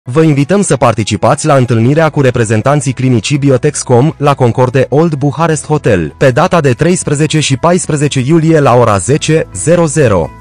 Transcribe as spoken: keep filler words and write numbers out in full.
Vă invităm să participați la întâlnirea cu reprezentanții clinicii Biotexcom la Concorde Old Bucharest Hotel, pe data de treisprezece și paisprezece iulie la ora zece.